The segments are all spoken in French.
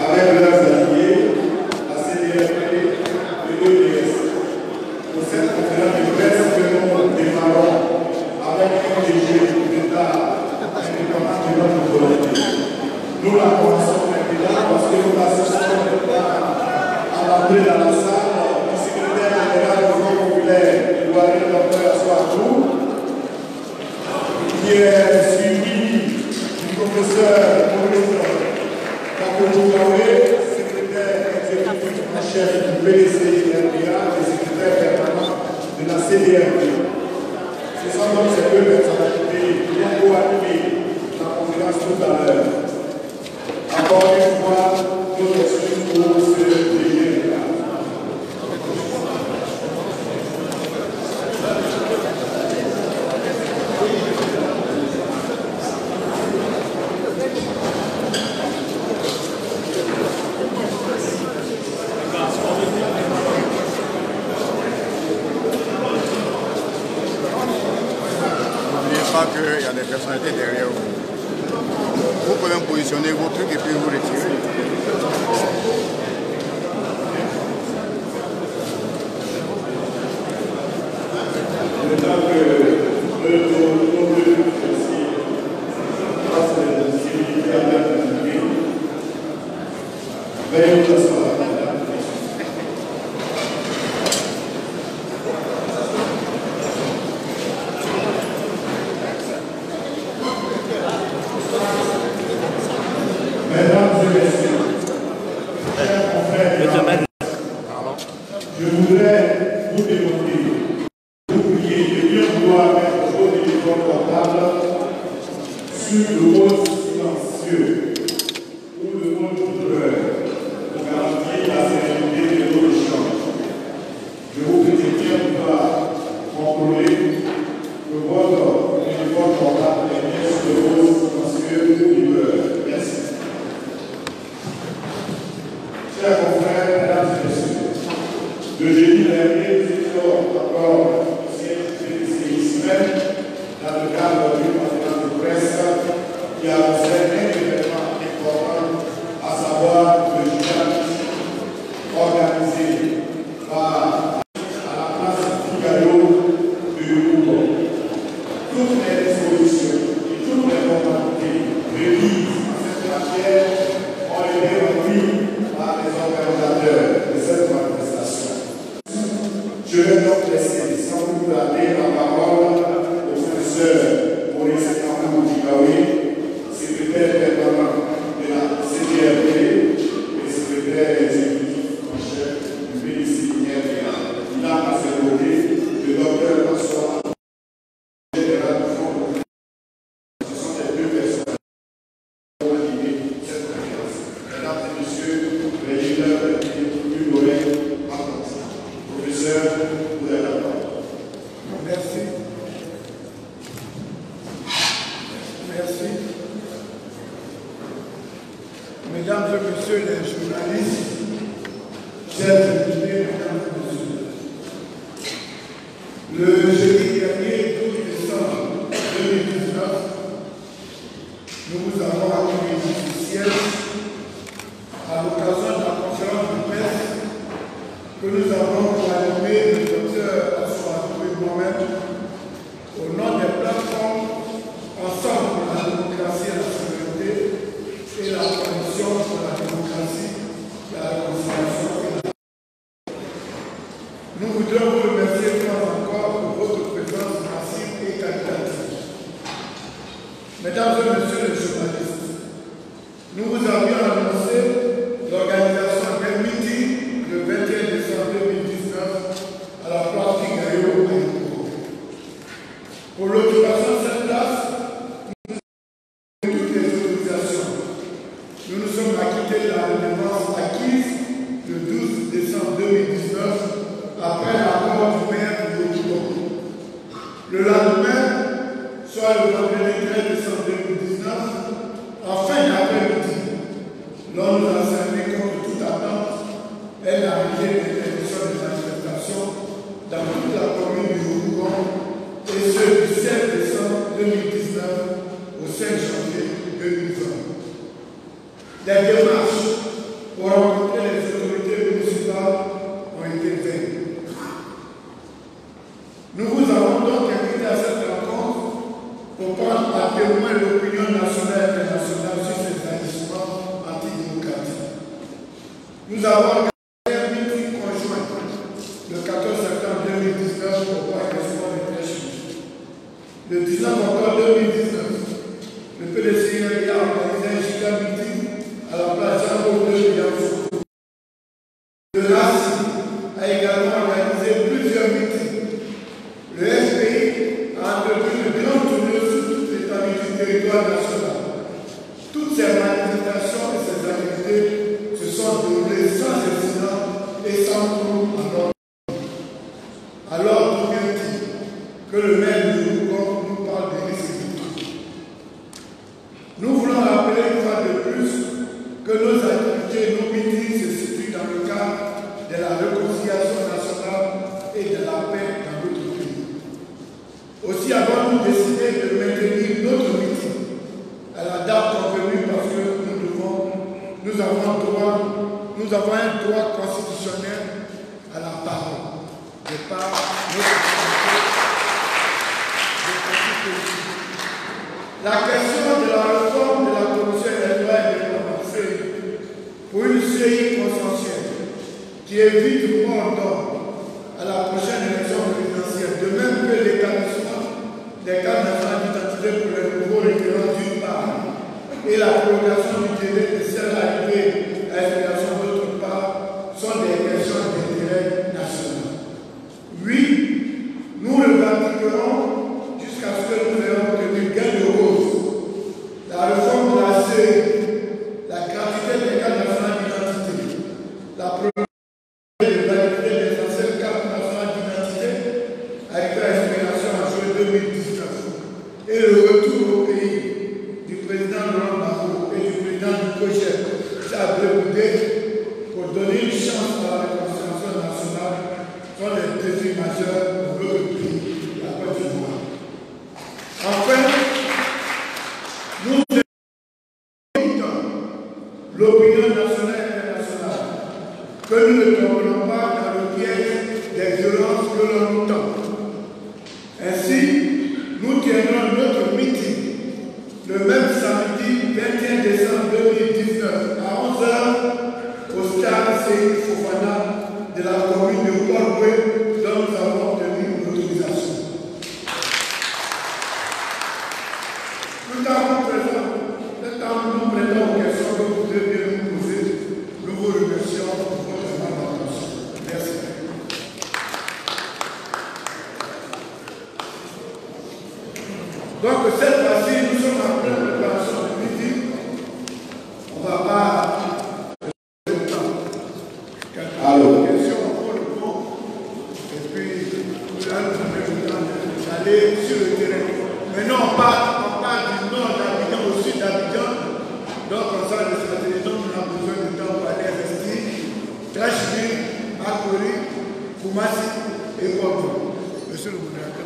avec leurs alliés, la CDRP et l'EDS. Pour cette conférence de presse que nous démarrons avec un léger d'État indépendant de notre volonté. Nous la commençons maintenant parce que nous assistons à l'entrée dans la salle du secrétaire général du Front populaire, Ivoirien Dr Assoatou, qui est suivi du professeur Maurice Kakoudjoukaoué, secrétaire exécutif en chef du PDC-RDA et secrétaire permanent de la CDRP. Ce sont donc ces deux personnalités qui ont co-animé la conférence tout à l'heure. Encore une fois, nous excuses pour ce léger retard. Qu'il y a des personnalités derrière vous. Vous pouvez positionner vos trucs et puis vous retirer. Je voudrais vous demander, vous prier de bien vouloir mettre vos téléphones portables sur le mode silencieux ou le mode vibreur pour garantir la sérénité de nos échanges. Je vous prie de bien vouloir contrôler que votre téléphone portable est bien sur le mode silencieux ou vibreur. Merci. Chers confrères, mesdames et messieurs, le jeudi dernier, nous étions encore au siège du ici même, dans le cadre d'une conférence de presse qui a annonçait un événement important, à savoir le gymnase organisé par à la place Figaro de Louga. Toutes les dispositions et toutes les formalités requises en cette matière ont été remplies par les organisateurs de cette manifestation. Je vais donc laisser sans vous donner la parole au professeur Maurice Kakoudjoukaoué, secrétaire permanent de la CDRP et secrétaire exécutif en chef du PDC-RDA. Il a à ses côtés le docteur Assoatou, général du Front populaire. Ce sont les deux personnes qui ont animé cette conférence. Mesdames et messieurs, les leaders du Gorée, professeur, vous avez la parole. Merci. Merci. Mesdames et messieurs les journalistes, chers invités, mesdames et messieurs, le jeudi dernier, 12 décembre 2019, nous vous avons accueilli ici siège à l'occasion de la conférence de presse que nous avons animé le docteur Assoatou et moi-même au nom des plateformes Ensemble pour la démocratie et la souveraineté et la Coalition pour la démocratie, la réconciliation et la paix. Nous voudrions vous remercier une fois encore pour votre présence massive et qualitative. Mesdames et messieurs les journalistes, nous vous avions annoncé l'organisation d'un meeting le 21 décembre 2019 à la place Figaro à Louga. Pour l'occupation de cette place, nous avons toutes les autorisations. Nous nous sommes acquittés de la redevance acquise le 12 décembre 2019 après l'accord du maire de Louga. Le lendemain, soit le vendredi 13 décembre 2019, en fin d'après-midi, l'on nous a enseigné contre toute attente un arrêté d'interdiction des manifestations dans toute la commune du Louga et ce du 7 décembre 2019 au 5 janvier 2020. Des démarches donc invité à cette rencontre pour prendre à témoin l'opinion nationale et internationale sur ces agissements antidémocratiques. Nous avons organisé un meeting conjoint le 14 septembre 2019 au Parc des Sports de Pêche. Le 19 octobre 2019, le PDCI a organisé un giga meeting à la place Jean-Paul II de Yaoundé. Le RACI a également organisé plusieurs meetings. Le FPI a entretenu de grandes tournées sur toute l'étendue du territoire national. Toutes ces manifestations et ces activités se sont déroulées sans incident et sans trouble en ordre. Alors, d'où vient-il que le maire de Lougon nous parle de risques de tout? Nous voulons rappeler une fois de plus que nos activités et nos meetings se situent dans le cadre de la réconciliation nationale et de la paix dans notre pays. Aussi avons-nous décidé de maintenir notre meeting à la date convenue parce que nous avons un droit constitutionnel à la parole de par notre politique. La question de la réforme de la commission électorale est commencée pour une série consensuelle qui évite le mort d'ordre à la prochaine élection présidentielle, de même que l'établissement des cartes nationales d'identité pour les nouveaux requérants d'une part et la prolongation du délai de celle arrivée à l'expiration d'autre part sont des questions d'intérêt national. Oui, nous revendiquerons jusqu'à ce que nous ayons obtenu gain de cause la réforme de la CEI, la gratuité des cartes nationales d'identité, la prolongation de validité des anciennes cartes nationales d'identité arrivées à expiration en juin 2019 et le retour au pays du président Laurent Gbagbo et du président du projet Charles Goudé pour donner une chance à la réconciliation nationale sont les défis majeurs pour notre pays, la Côte d'Ivoire. Enfin, nous invitons l'opinion nationale et internationale que nous ne tomberons pas dans le piège des violences que l'on nous tend. Ainsi, nous tiendrons notre meeting le même samedi 21 décembre 2019 à 11 h au stade Seyni Fofana de la commune de Kouagboué, dont nous avons obtenu l'autorisation. Tout en nous prêtons aux questions que vous devez nous poser, nous vous remercions pour votre attention. Merci. Donc cette fois-ci, nous sommes en pleine préparation de meeting. On ne va pas le temps. Quelques questions pour le fond. Et puis, là, nous avons le temps d'aller sur le terrain. Maintenant, on parle du nord d'Abidjan au sud d'Abidjan. Donc, on sort de stratégie. Donc, on a besoin de temps pour aller investir. Tracheville, Makori, Koumassi et Bordeaux. Monsieur le gouverneur.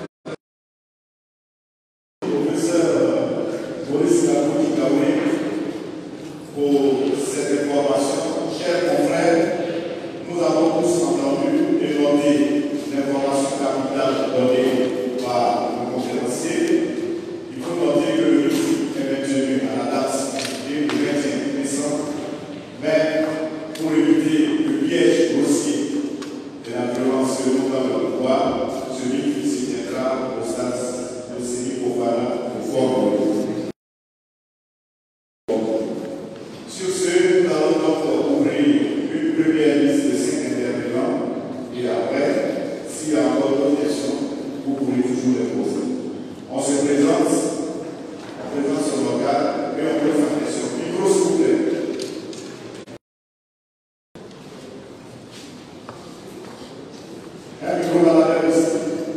Pour cette information, chers confrères, nous avons tous entendu et noté l'information capitale donnée par le conférencier. Il faut noter que le meeting est maintenu à la date du 21 décembre, mais pour éviter le piège grossier de la violence que nous avons le pouvoir, ce meeting se tiendra au stade de Seyni Fofana au Fort. Sur ce, nous allons donc ouvrir une première liste de 5 intervenants et après, s'il y a encore d'autres questions, vous pourrez toujours les poser. On se présente son local et on pose la question. Micro, s'il vous plaît. Un micro dans la liste.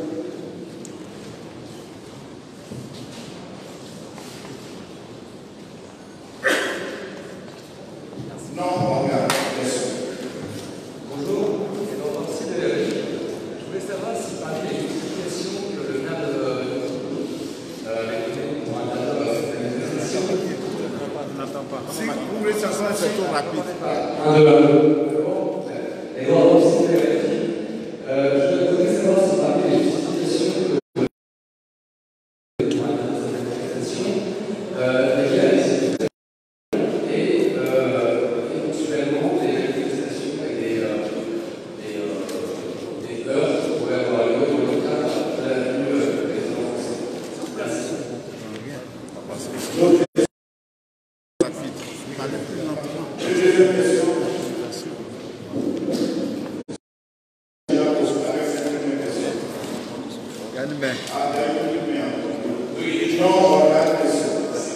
Non, on regarde. Bonjour, et donc merci de je voulais savoir si parmi les justifications que le maire de pour un Si vous voulez savoir, c'est trop rapide. Et donc, Deuxième question. Non, la question.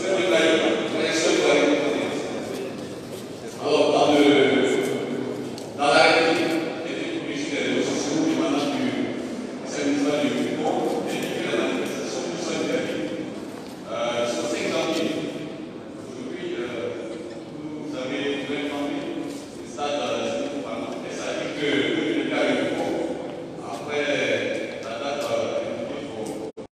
Alors, dans la République, les publicitaires de l'association du mandat du service du gouvernement et de la manifestation du sol interdit. Sur 5 janvier, aujourd'hui, vous avez vraiment vu le stade et ça dit que le cas est bon. Après la date il faut.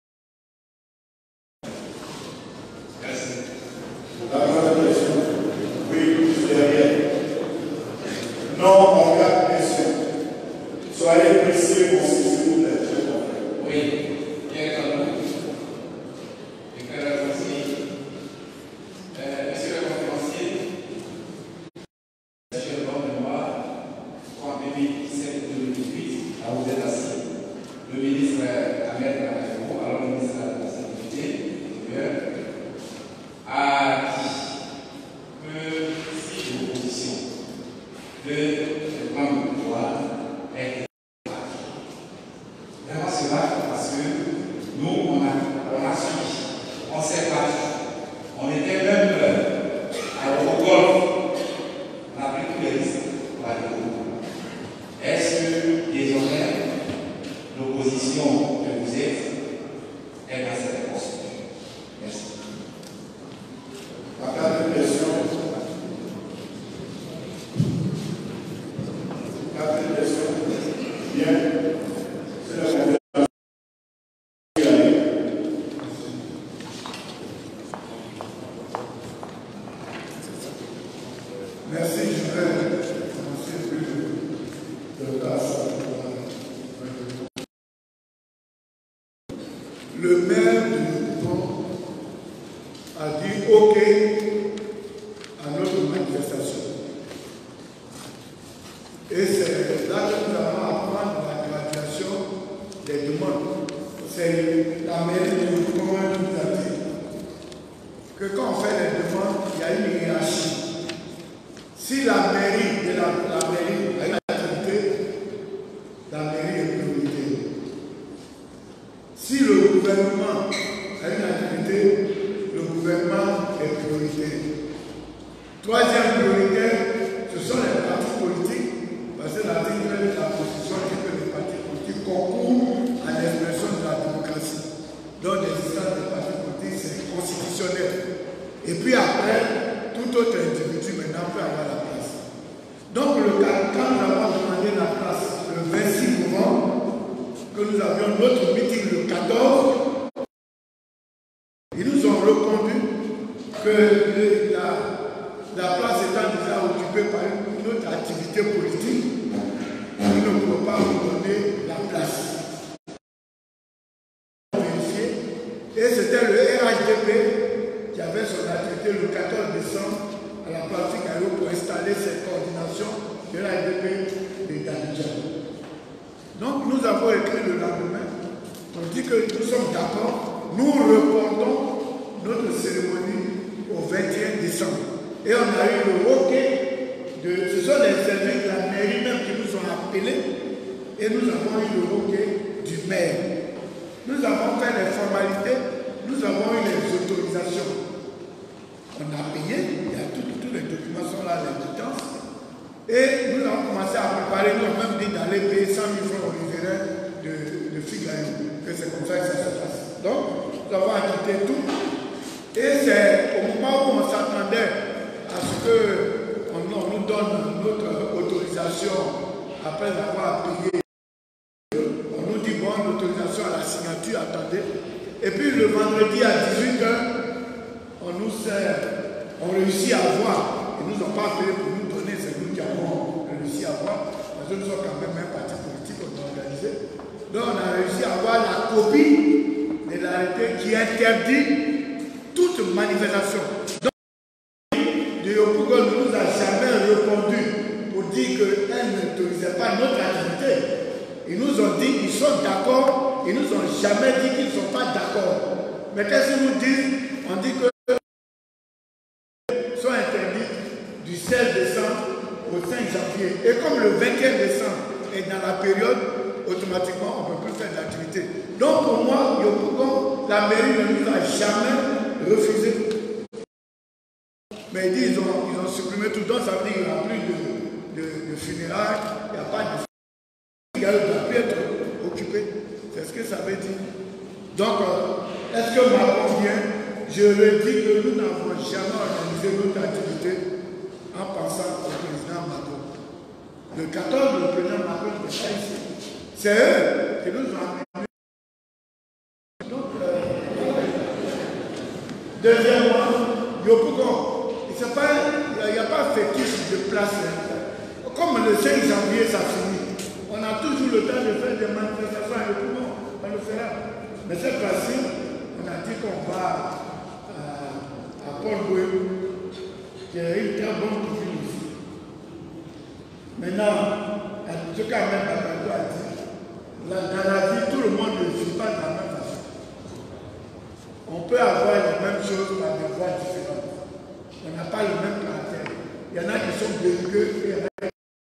Merci. La première question. Oui, derrière. Non, on garde question. Soyez précis, s'il vous plaît. Oui, bien entendu. Déclaration aussi. Monsieur le conférencier, monsieur le bon mémoire, en 2017-2018, à vous êtes assis, le ministre Ahmed Ramazou, alors ministre de la Sécurité intérieure, a dit que si l'opposition de prendre le pouvoir est vraiment cela parce que nous, on a suivi, on s'est battu. On était même au golf. On a pris tous les risques pour aller au bout. Est-ce que désormais, l'opposition que vous êtes est dans cette posture? Merci. La quatrième question. Quatrième question. Bien. C'est la conférence. Merci, je vais commencer plus de tâches. Le maire du Mouton a dit OK à notre manifestation. Et c'est là que nous allons apprendre la graduation des demandes. C'est la mairie du Mouton qui nous a dit que quand on fait les demandes, il y a une hiérarchie. Si la mairie a une activité, la mairie est priorité. Si le gouvernement a une activité, le gouvernement est priorité. Troisième priorité, ce sont les partis politiques, parce que l'article de la Constitution dit que les partis politiques concourent à l'expression de la démocratie. Donc l'existence des partis politiques, c'est constitutionnel. Et puis après, tout autre individu maintenant peut avoir la place. Donc quand nous avons demandé la place le 26 novembre, que nous avions notre meeting le 14, ils nous ont répondu que la place étant déjà occupée par une autre activité politique, nous ne pouvons pas vous donner la place. Et c'était le RHDP qui avait son activité le 14 décembre à la place Caillou pour installer cette coordination de l'ADP de Danidja. Donc nous avons écrit le lendemain, on dit que nous sommes d'accord, nous reportons notre cérémonie au 21 décembre. Et on a eu le OK, ce sont les services de la mairie même qui nous ont appelés, et nous avons eu le OK du maire. Nous avons fait les formalités, nous avons eu les autorisations. On a payé, il y a tous les documents sont là, les quittances. Et nous avons commencé à préparer, nous avons même dit d'aller payer 100 000 francs au riverain de Figaillon, que c'est comme ça que ça se passe. Donc, nous avons acquitté tout. Et c'est au moment où on s'attendait à ce qu'on nous donne notre autorisation après avoir payé. On nous dit, bon, l'autorisation à la signature, attendez. Et puis le vendredi à 18 h, on réussit à voir. Ils ne nous ont pas payé pour nous donner, c'est nous qui avons réussi à voir. Parce que nous sommes quand même un parti politique, on a organisé. Donc on a réussi à avoir la copie de l'arrêté qui interdit toute manifestation. Donc, de Yopougon ne nous a jamais répondu pour dire qu'elle n'autorisait pas notre activité. Ils nous ont dit qu'ils sont d'accord, ils nous ont jamais dit qu'ils ne sont pas d'accord. Mais qu'est-ce qu'ils nous disent? On dit que sont interdits du 16 décembre au 5 janvier. Et comme le 21 décembre est dans la période, automatiquement, on ne peut plus faire d'activité. Donc pour moi, Yopougon, la mairie ne nous a jamais refusé. Mais ils disent ils ont supprimé tout, donc ça veut dire qu'il n'y aura plus de funérailles, il n'y a pas de funérailles, il doit plus être occupé. C'est ce que ça veut dire. Donc, est-ce que Macron vient? Je le dis que nous n'avons jamais organisé notre activité en pensant au président Macron. Le 14, le président Macron n'est pas ici. C'est eux qui nous ont amenés. Donc, deuxièmement, Yopougon, il n'y a pas fétiche de place. Comme le 5 janvier, ça finit. On a toujours le temps de faire des manifestations à Yopougon. On le fera. Mais cette fois-ci, on a dit qu'on va à Port-Boué, qui est une très bonne ville ici. Maintenant, en tout cas, même Bakado a dit, dans la vie, tout le monde ne vit pas de la même façon. On peut avoir les mêmes choses par des voies différentes. On n'a pas le même caractère. Il y en a qui sont belliqueux et il y en a qui...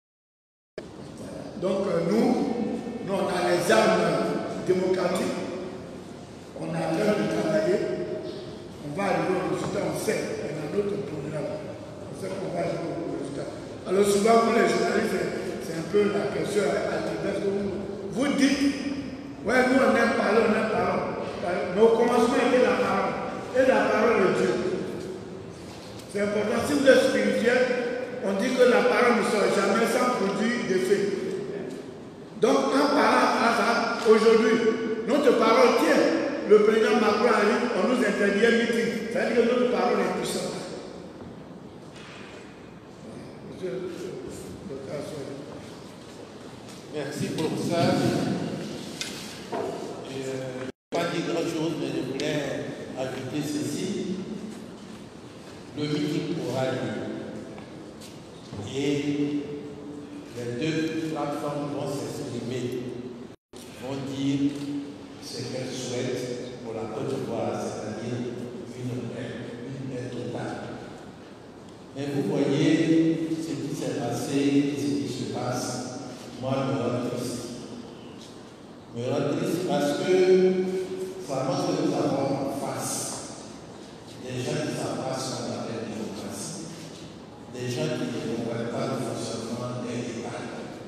Donc nous, on a les armes démocratiques. On est en train de travailler. On va arriver au résultat, on sait. On a notre programme. On sait qu'on va arriver au résultat. Alors souvent, pour les journalistes, c'est un peu la question alternée. Vous dites, ouais, nous on aime parler, on aime parler. Mais au commencement était la parole. Et la parole de Dieu. C'est important. Si vous êtes spirituel, on dit que la parole ne sera jamais sans produire d'effet. Donc en parlant à ça, aujourd'hui, notre parole tient. Le président Macron arrive, on nous interdit un meeting. Ça veut dire que notre parole est puissante. Merci pour ça. Je ne vais pas dire grand-chose, mais je voulais ajouter ceci. Le meeting aura lieu. Et les deux plateformes vont s'exprimer, vont dire ce qu'elles souhaitent pour la Côte d'Ivoire, c'est-à-dire une paix totale. Mais vous voyez ce qui s'est passé, ce qui se passe. Moi, je me rends triste. Je me rends triste parce que ça montre que nous avons en face des gens qui savent pas ce qu'on appelle démocratie, des gens qui ne comprennent pas le fonctionnement d'un État.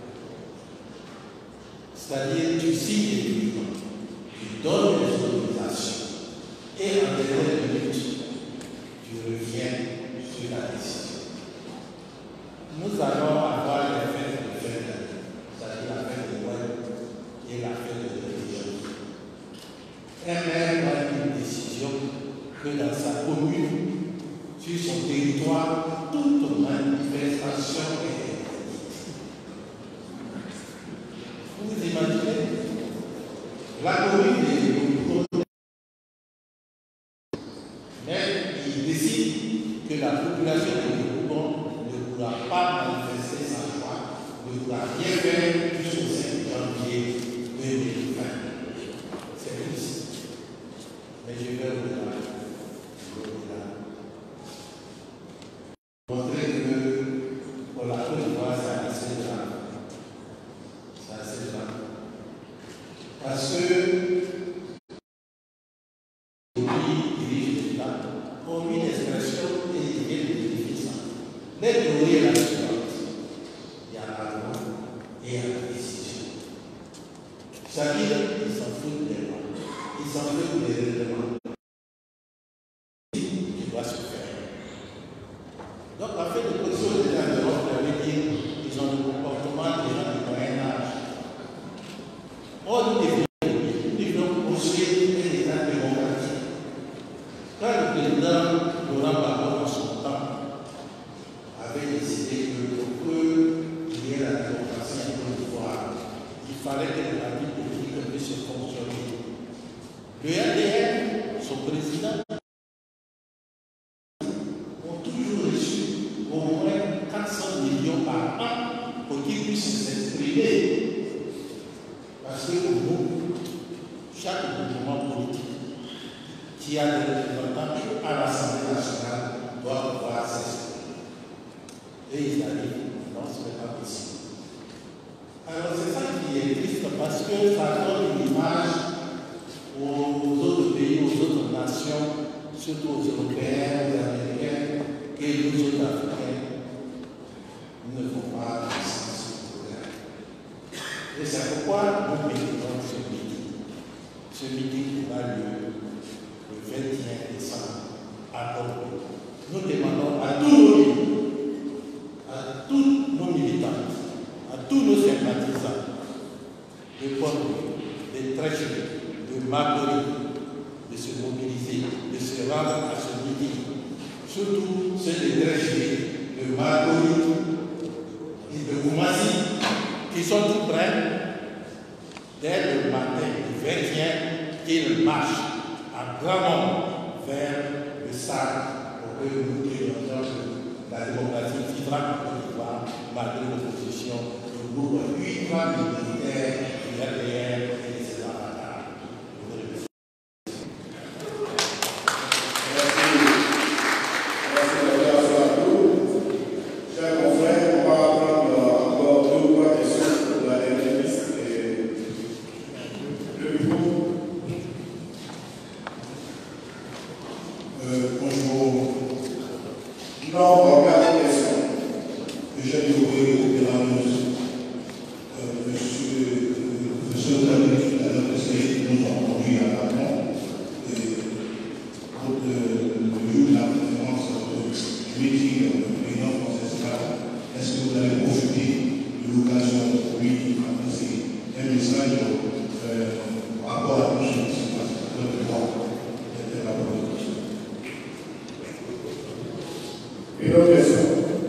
C'est-à-dire, tu signes des documents, tu donnes des autorisations, et en dernière minute, tu reviens sur la décision. Nous allons avoir les fêtes de fin d'année, c'est-à-dire la fête de Noël et la fête de religion. Un maire a pris une décision que dans sa commune, sur son territoire, toute manifestation est interdite. Vous imaginez? La commune est mais il décide que la population de Yopougon ne pourra pas manifester sa joie, ne pourra rien faire jusqu'au 5 janvier 2020. C'est triste. Mais je vais au-delà. Montrer que pour la Côte d'Ivoire, c'est assez grave. C'est assez grave. Parce que ont mis l'expression et ils viennent de vérifier ça. Les théories est la suivante. Il y a la loi et il y a la décision. C'est-à-dire, ils s'en foutent des lois. Ils s'en foutent des règlements. Il doit se faire. Donc, en fait, les positions des gens de l'Europe, ça veut dire qu'ils ont le comportement des gens du Moyen-Âge. Or, nous devons construire un État démocratique. Quand le président Laurent Gbagbo, en son temps, avait décidé que pour qu'il y ait la démocratie en Côte d'Ivoire, il fallait que les partis politiques puissent fonctionner. Le RDR, son président, ont toujours reçu au moins 400 millions par an pour qu'ils puissent s'exprimer. Parce que pour nous, chaque mouvement politique qui a des représentants à l'Assemblée nationale doit pouvoir s'exprimer. ils arrivent. Non, ce n'est pas possible. Alors c'est ça qui est triste parce que ça donne une image aux autres pays, aux autres nations, surtout aux Européens, aux Américains, que nous autres Africains ne vont pas réussir ce programme. Et c'est pourquoi nous méritons ce meeting. Ce meeting aura lieu le 21 décembre à Bordeaux. Nous demandons à tous nos militants, à tous nos sympathisants de Bordeaux, de Tréchet, de Marguerite, de se mobiliser, de se rendre à ce meeting. Surtout ceux de Tréchet, de Marguerite et de Koumassi, qui sont tout prêts dès le matin du 21, qu'ils marchent à grand nombre vers le stade pour que nous démontrions que la démocratie vivra en Côte d'Ivoire malgré l'opposition du groupe ultra militaire du RDR et de ses avatars. Chers confrères, on va prendre encore 2 ou 3 questions pour la dernière liste et le bureau. Bonjour. Non, regarde question. J'ai trouvé Péranos. Monsieur Otamé, tout à l'heure, nous ont conduit à Pardon. Le jour de la conférence du meeting du président François, est-ce que vous allez profiter de l'occasion pour lui annoncer un message par rapport à tout ce qui se passe dans le droit de la politique? Une autre question.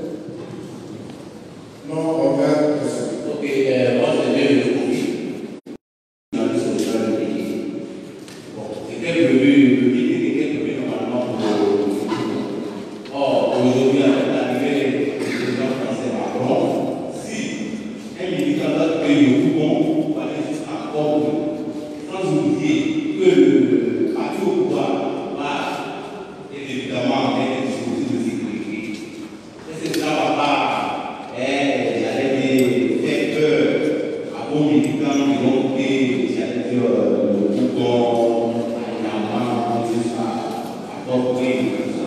Non, regarde question. Ok, moi je viens de Covid. On a vu sur le plan de pays. Bon, c'était prévu, le meeting était prévu normalement pour. Or, aujourd'hui, avec l'arrivée du président français Macron, si un militant d'autre pays est bon, on va aller jusqu'à Bordeaux, sans oublier que le parti au pouvoir va évidemment être un dispositif de sécurité. Et c'est ça va pas. J'allais dire, faire peur à vos militants qui vont coûter, j'allais dire, le bouton, à l'amant, jusqu'à Bordeaux, tout ça.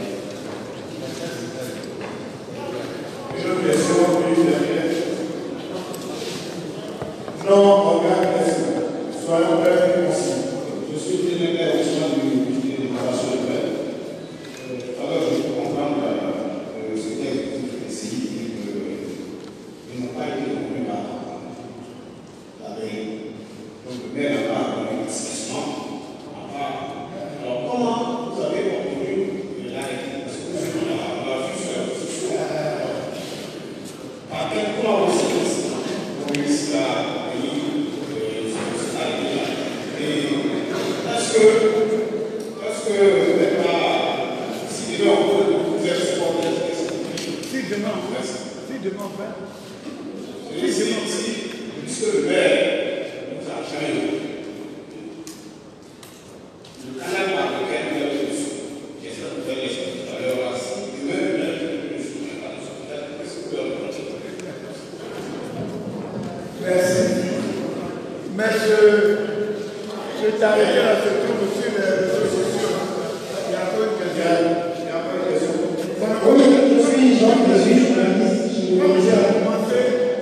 Une autre question, une dernière. Non, regarde question. Soyons brefs et concis. Je suis très clair au sein du comité de déclaration de paix. Alors, je peux comprendre ce texte ici et qu'ils n'ont pas été compris par la veille. Donc, le maire n'a pas donné l'expression. Alors, comment vous avez obtenu l'arrêté? Parce que vous avez la vue sur la position. Par quel point aussi on réussit à venir sur arrêté là? Et est-ce que vous n'êtes pas décidé en fait de vous faire supporter Si demain on fait, puisque le maire nous a jamais eu le canal par lequel nous avons reçu, qui est cette nouvelle échelle tout à l'heure, si le même maire qui nous souvient pas de ce peut-être que c'est que merci. Mais je t'arrête là, je trouve sur les réseaux sociaux. Il y a pas une question. Oui, je suis journaliste. Comme j'ai commencé,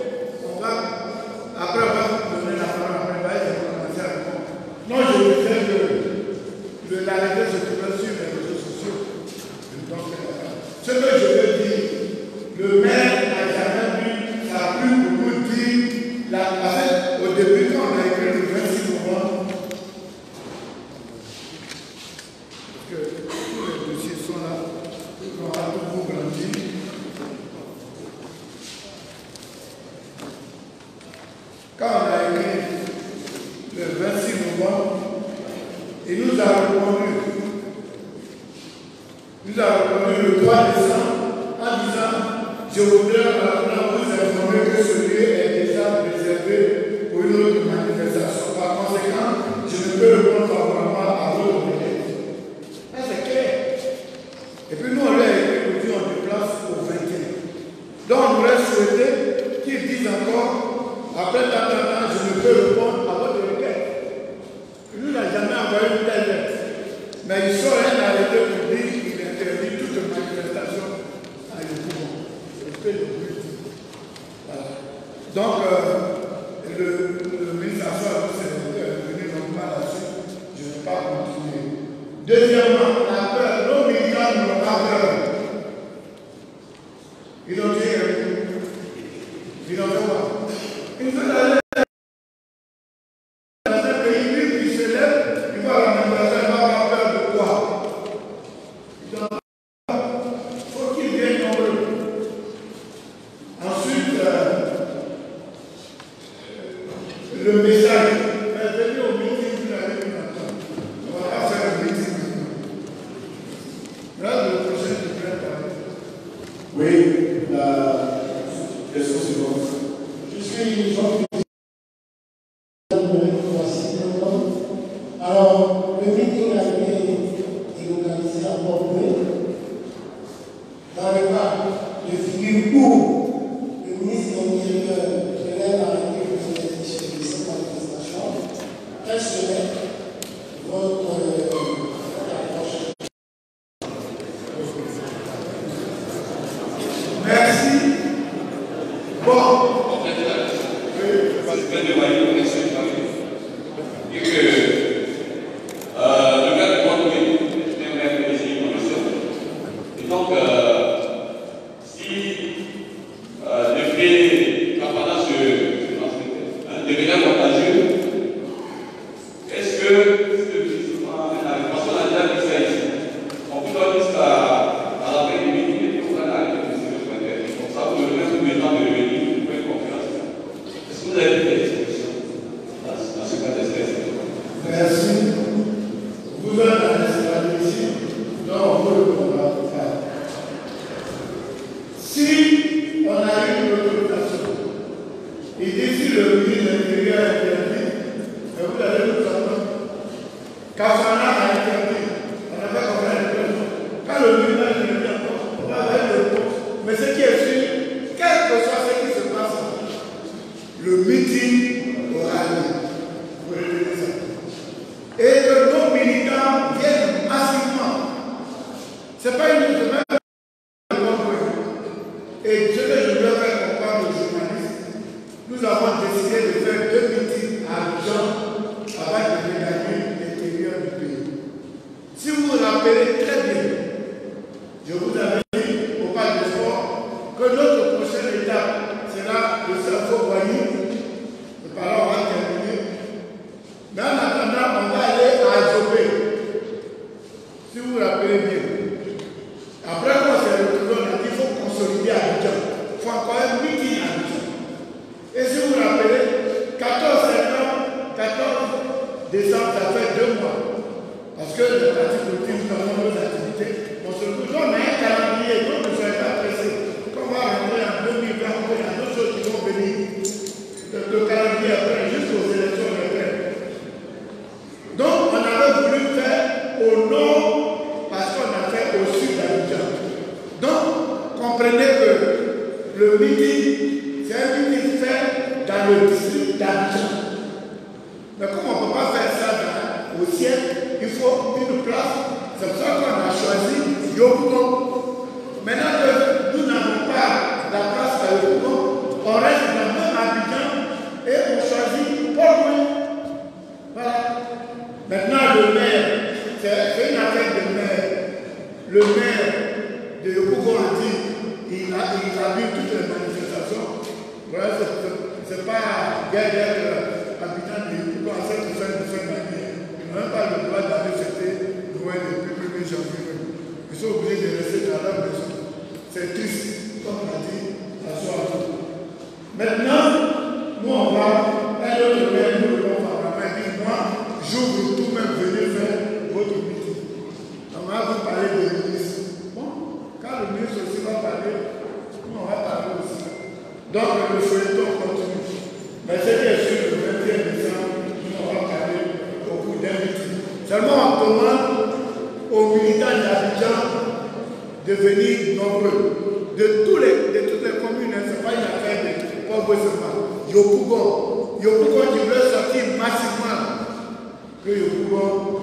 après on va donner la parole après, on va commencer à répondre. Non, je veux dire que l'arrêté se trouve sur les réseaux sociaux. Donc, ce que je veux dire, le maire n'a jamais vu, ça a pu beaucoup dire, au début quand on a écrit le 26 novembre, parce que tous les dossiers sont là, on a beaucoup grandi. Quand on a écrit le 26 novembre, il nous a répondu le 3 décembre en disant je voudrais maintenant vous informer que ce lieu est déjà réservé pour une autre manifestation. Par conséquent, je ne peux répondre favorablement à votre requête. C'est clair. Et puis nous, on l'a écrit, on déplace au 21. respect le but. Voilà. Donc, le ministre est venu normalement là-dessus. Je ne vais pas continuer. Deuxièmement, la peur. Nos militants n'ont pas peur. Ils ont dit, ils ont fait quoi? Ils veulent aller dans un pays libre qui se lève, il va à la manifestation, il va avoir peur de quoi? Il faut qu'ils viennent nombreux. Ensuite, le message. Venez au meeting, vous l'avez vu maintenant. On va pas faire un meeting. Là, le prochain, je vais parler. Oui, la question suivante. Je suis Jean-Philippe. Alors, le meeting a été organisé à Bordeaux dans le cas de figure où le ministre de l'Intérieur devait arrêter de réfléchir de cette manifestation. Quelle serait votre approche? Merci. Bon. En fait, je vais demander une connexion et que le gars de Bordeaux est un maire de l'Église en mission. Et donc, si le fait qu'apparemment devenait avantageux, est-ce que parce qu'on a déjà dit ça ici, on peut leur dire à la fin du meeting et puis on va arrêter de se faire. Comme ça, vous le faites tout le temps de revenir pour une conférence. Est-ce que vous avez pris des dispositions dans ce cas d'espèce? Merci. Vous êtes à l'installation ici, donc vous le pourrez faire. Si on a eu une autorisation, et d'ici le ministre de l'Intérieur a interdit, mais vous allez nous entendre. Kafana a interdit, on a fait comme ça. Quand le ministre de l'Intérieur on va aller le compte. Mais ce qui est sûr, quel que soit ce qui se passe, le meeting aura lieu. Vous retenez ça. Et que nos militants viennent massivement. Ce n'est pas une semaine. Et ce que je veux faire comprendre aux journalistes, nous avons décidé de faire 2 meetings à Abidjan avant de regagner l'intérieur du pays. Si vous vous rappelez très bien, je vous avais dit au Parc des Sports que notre prochaine étape sera le Safo-Boigny. Le parlant va terminer. Mais en attendant, on va aller à Adjobé. Si vous vous rappelez bien. Après qu'on s'est retrouvé, on a dit qu'il faut consolider Abidjan. Il faut encore un meeting à Abidjan. Et si vous vous rappelez, 14 septembre, 14 décembre, ça fait 2 mois. Parce que les partis politiques, nous avons nos activités. On se retrouve, on a un calendrier, donc ne soyez pas pressés. Quand on va rentrer en 2020, il y a d'autres choses qui vont venir. Le calendrier après, jusqu'aux élections européennes. Donc, on avait voulu faire au nord, parce qu'on a fait au sud d'Abidjan. Donc, comprenez que le meeting, c'est un meeting fait dans le district d'Abidjan. Mais comme on ne peut pas faire ça au ciel, il faut une place. C'est pour ça qu'on a choisi Yopougon. Maintenant que nous n'avons pas la place à Yopougon, on reste dans le même Abidjan et on choisit Port-Louis. Voilà. Maintenant, le maire, c'est une affaire de maire. Le maire de Yopougon a dit il a vu toutes les manifestations. Voilà, c'est pas guerre habitant de Yopougon à cette fin d'année. Ils n'ont même pas le droit d'aller fêter Noël depuis 1er janvier. Ils sont obligés de rester dans leur maison. C'est triste, comme on a dit à soir. Maintenant, nous on va, un autre maire nous le dit moi, j'ouvre tout même venir faire votre meeting. On va vous parler de ministre. Bon, quand le ministre aussi va parler, nous on va parler aussi. Donc le feuilleton continue. Mais ce qui est sûr, le 21 décembre, nous on va parler beaucoup d'un meeting. Seulement on demande aux militants d'Abidjan de venir nombreux. De toutes les communes, ce n'est pas une affaire de pauvres seulement. Yopougon qui veut sortir massivement. Que Yopougon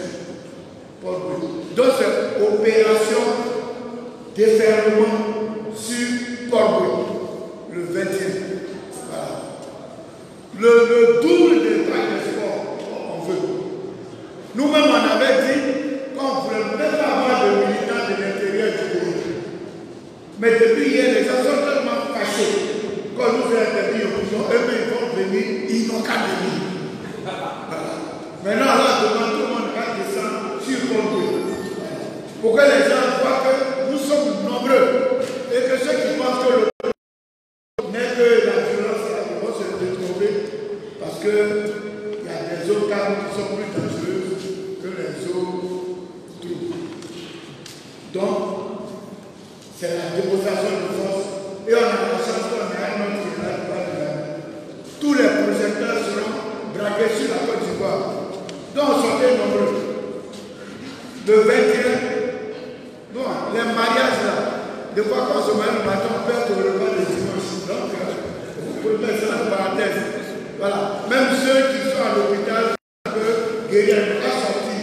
sur Port-Louis. Donc c'est opération déferlement sur Port-Boué, le 20e. Voilà. Le double des tailles de sport, on veut. Nous-mêmes, on avait dit qu'on ne voulait même pas avoir de militants de l'intérieur du pays. Mais depuis hier, les gens sont tellement fâchés qu'on nous a interdit aux prisons. Eux-mêmes, ils vont venir, ils n'ont qu'à venir. Voilà. Maintenant, là, devant tout le monde, va descendre sur Port-Boué. Pour que les gens voient que nous sommes nombreux et que ceux qui pensent que le n'est que la violence vont se retrouver parce qu'il y a des autres armes qui sont plus dangereuses que les autres troupes. Donc, c'est la démonstration de force et on a la chance qu'on a un autre qui est là. Tous les projecteurs seront braqués sur la Côte d'Ivoire. Donc, soyez nombreux. Le 21, bon, les mariages là, de fois qu'on se marie le matin, on perd le repas le dimanche. Donc, il faut mettre ça en parenthèse. Voilà. Même ceux qui sont à l'hôpital peuvent guérir à sortir.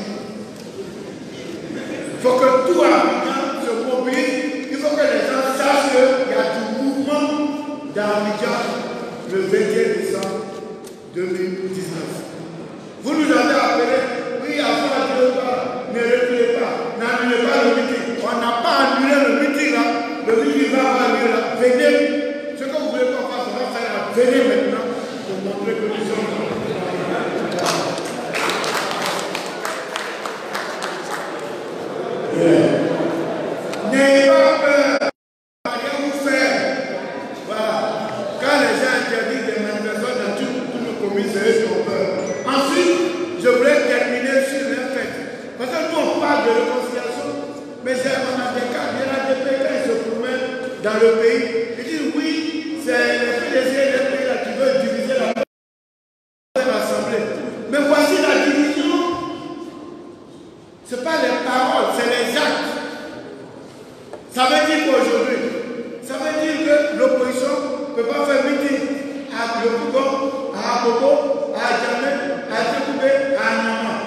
Il faut que tout Abidjan se mobilise. Il faut que les gens sachent qu'il y a du mouvement d'Abidjan le 21 décembre 2019. Vous nous avez appelé, oui, avant ne reculez pas, n'annulez pas le meeting. On n'a pas annulé le meeting là, le meeting va avoir lieu là. Venez, ce que vous voulez qu'on fasse, on va faire là. Venez maintenant pour montrer que nous sommes là. N'ayez pas peur, rien vous faire. Voilà. Quand les gens interdisent des manifestations dans tous nos communes, c'est eux qui ont peur. Ensuite, je voulais terminer sur un fait. Parce que nous, on parle de réconciliation, mais on a des cas, il y a des pays qui se promènent dans le pays. Ils disent oui, c'est les PDC des pays là qui veulent diviser l'Assemblée. Mais voici la division. Ce n'est pas les paroles, c'est les actes. Ça veut dire qu'aujourd'hui, ça veut dire que l'opposition ne peut pas faire meeting à Yopougon, à Abobo, à Djamé, à Djekoubé, à Nama.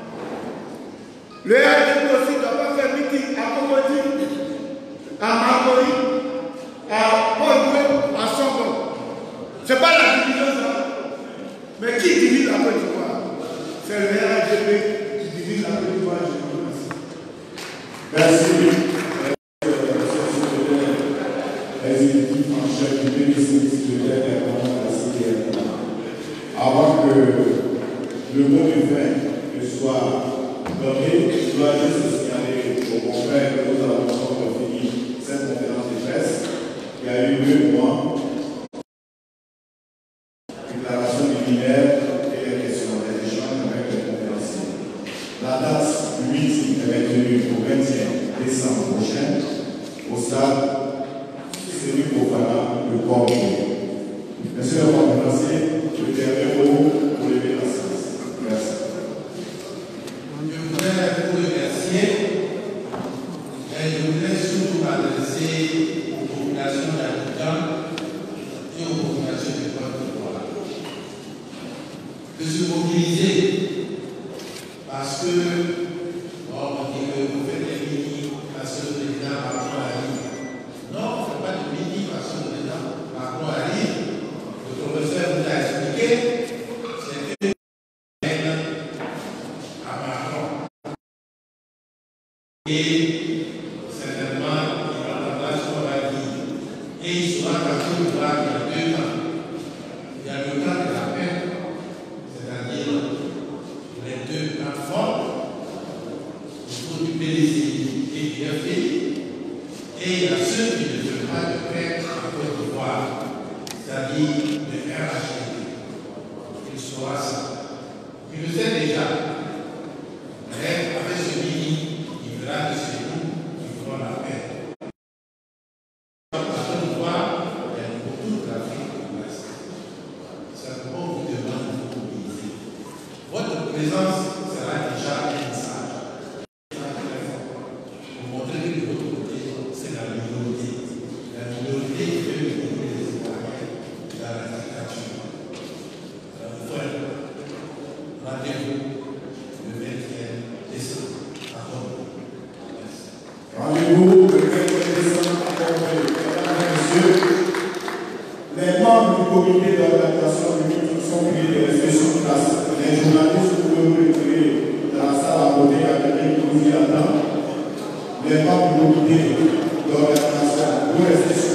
Le RDP aussi ne doit pas faire meeting à Komodi, à Makori, à Port-Boué, à Songo. Ce n'est pas la division ça. Mais qui divise la Côte d'Ivoire? C'est le RDP qui divise la Côte d'Ivoire. Merci. Exécutif en chef du ministère de la CDR. Avant que le mot de fin soit donné, je dois juste signaler aux confrères que nous avons fini cette conférence de presse qui a eu 2 mois. Déclaration liminaire et les questions, les échanges avec les conférenciers. La date du meeting est maintenue au 21 décembre prochain au stade Celui Fofana, le corps. Monsieur le conférencier, le dernier mot pour lever la séance. Merci. Je voudrais vous remercier et je voudrais surtout m'adresser aux populations d'Abidjan et aux populations de Côte d'Ivoire de se mobiliser parce que on dit que vous faites des mini parce que le président Macron arrive. Non, on ne fait pas de mini parce que le président Macron arrive. Le professeur vous a expliqué, c'est une à Macron. Et certainement, il entendra ce qu'on va dire. Et il sera capable de voir qu'il y a 2 ans. Il y a le temps de la paix, c'est-à-dire les 2 plateformes autour du PDC et du FI. Et il y a ceux qui ne veulent pas de paix en Côte d'Ivoire, c'est-à-dire le RHD. Il saura ça. Il le sait déjà. Mais avec ce mini, il verra que c'est nous qui ferons la paix. En Côte d'Ivoire, il y a pour toute l'Afrique de l'Ouest. Simplement, vous demande de vous mobiliser. Votre présence sera déjà un message. Pour montrer que de votre côté, c'est la minorité. La minorité qui veut venir les Ivoiriens dans la dictature. Enfin, rendez-vous comité d'organisation du culte sont priés de rester sur place. Les journalistes pouvez vous retirer dans la salle à côté, à quelqu'un qui vous y attend. Les membres du comité d'organisation, vous restez sur